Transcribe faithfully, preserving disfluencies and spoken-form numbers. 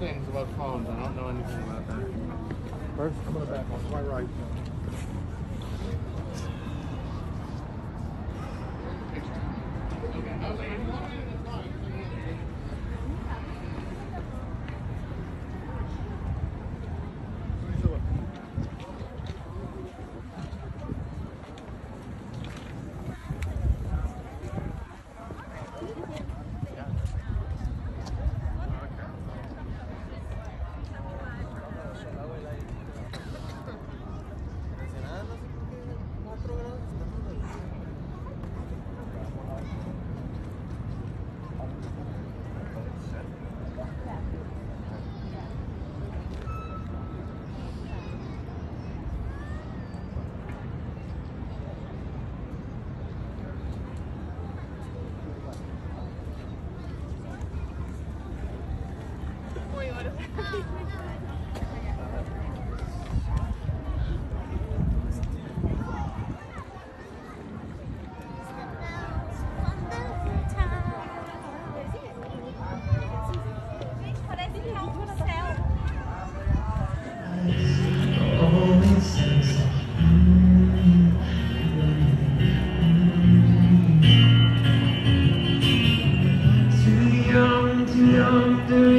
things about phones. I don't know anything about that. First, come on the back one. To my right. Too young, too young,